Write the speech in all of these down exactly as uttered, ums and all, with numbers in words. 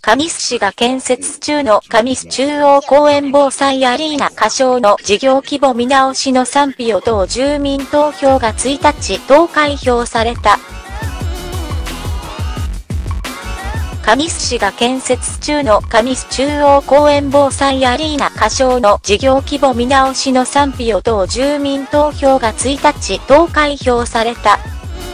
神栖市が建設中の神栖中央公園防災アリーナ仮称の事業規模見直しの賛否を問う住民投票がいちにち投開票された。神栖市が建設中の神栖中央公園防災アリーナ仮称の事業規模見直しの賛否を問う住民投票がいちにち投開票された。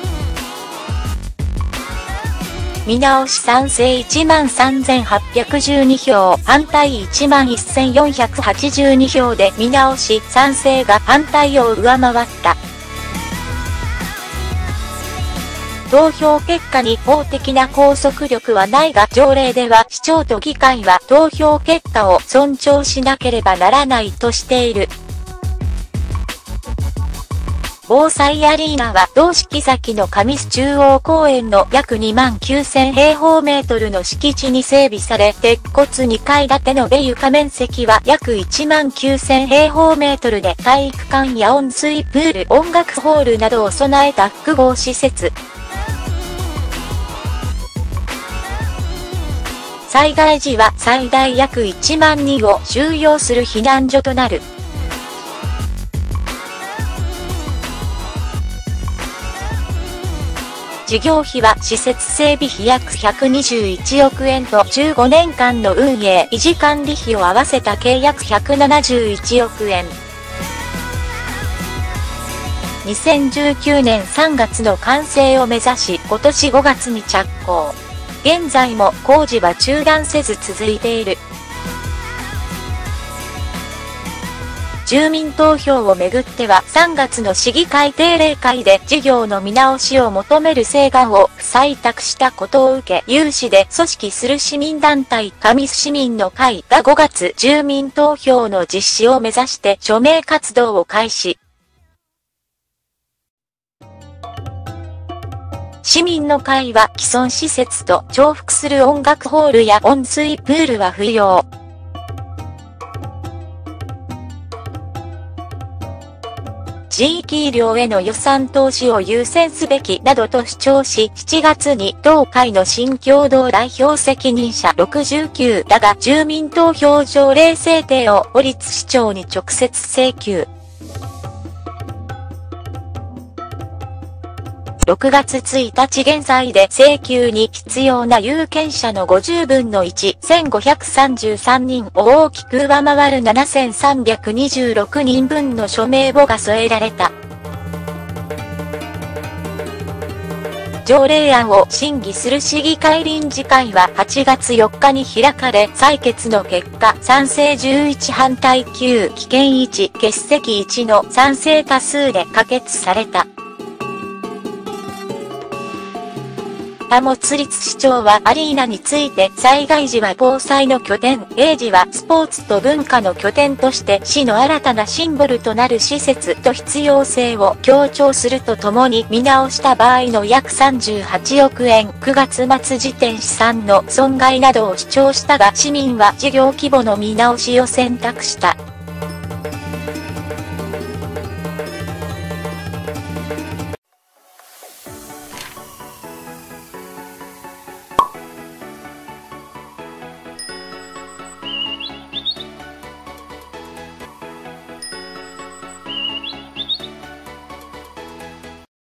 見直し賛成いちまんさんぜんはっぴゃくじゅうにひょう、反対いちまんせんよんひゃくはちじゅうにひょうで見直し賛成が反対を上回った。投票結果に法的な拘束力はないが、条例では市長と議会は投票結果を尊重しなければならないとしている。防災アリーナは同敷先の神栖中央公園の約にまんきゅうせんへいほうメートルの敷地に整備され、鉄骨にかいだてのベ床面積は約いちまんきゅうせんへいほうメートルで体育館や温水プール、音楽ホールなどを備えた複合施設。災害時は最大約いちまんにんを収容する避難所となる。事業費は施設整備費約ひゃくにじゅういちおくえんとじゅうごねんかんの運営維持管理費を合わせた計約ひゃくななじゅういちおくえん。にせんじゅうきゅうねんさんがつの完成を目指し、今年ごがつに着工。現在も工事は中断せず続いている。住民投票をめぐってはさんがつの市議会定例会で事業の見直しを求める請願を不採択したことを受け、有志で組織する市民団体神栖市民の会がごがつ住民投票の実施を目指して署名活動を開始。市民の会は既存施設と重複する音楽ホールや温水プールは不要。地域医療への予算投資を優先すべきなどと主張し、しちがつに同会の新共同代表責任者ろくじゅうきゅうらが住民投票条例制定を堀津市長に直接請求。ろくがつついたち現在で請求に必要な有権者のごじゅうぶんのいち、せんごひゃくさんじゅうさんにんを大きく上回るななせんさんびゃくにじゅうろくにんぶんの署名簿が添えられた。条例案を審議する市議会臨時会ははちがつよっかに開かれ、採決の結果、賛成じゅういち反対きゅう棄権いち欠席いちの賛成多数で可決された。田本律市長はアリーナについて災害時は防災の拠点、平時はスポーツと文化の拠点として市の新たなシンボルとなる施設と必要性を強調するとともに見直した場合の約さんじゅうはちおくえんくがつまつ時点試算の損害などを主張したが市民は事業規模の見直しを選択した。